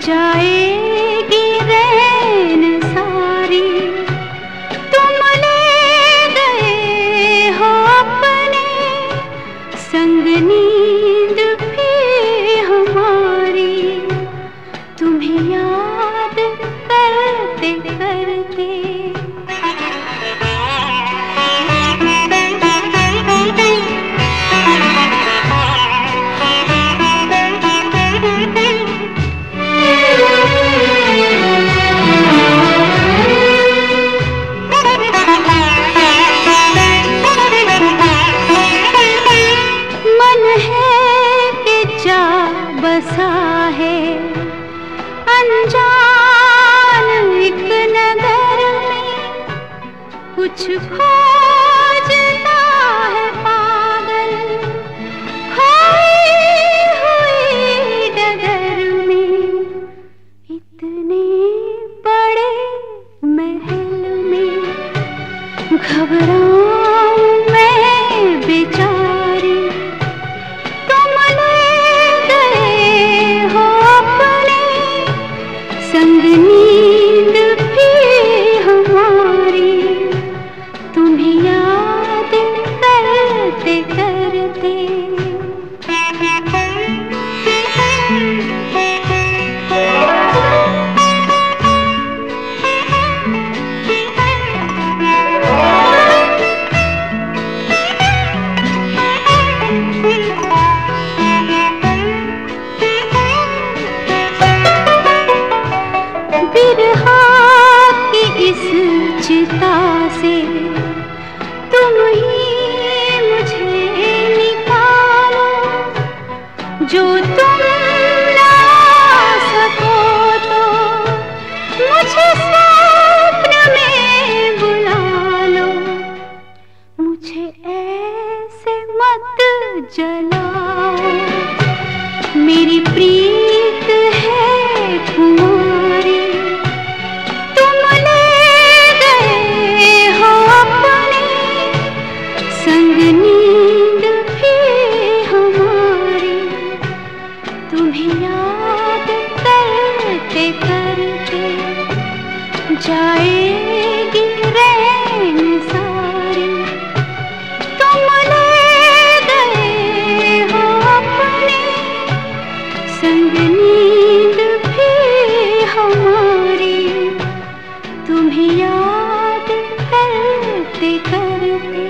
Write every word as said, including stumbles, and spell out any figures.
जाएगी रैन सारी, तुम ले गए हो अपने संग नींद भी हमारी, तुम्हें याद करते करते। बसा है अनजान एक नगर में, कुछ खोजता है पागल खोई हुई डगर में। इतने बड़े महल में घबराऊं मैं बेचारी, संग नींद भी हमारी, तुम्हें याद करते करते। बिरहा की इस चिता से तुम ही मुझे निकालो, जो तुम ना सको तो मुझे स्वप्न में बुला लो। मुझे ऐसे मत जलाओ, मेरी प्रीत है तुम्हारी, संग नींद भी हमारी, तुम्हें याद करते करते। जाएगी रैन सारी, तुम ले गए हो अपने संग नींद भी हमारी, तुम्हें याद करते करते।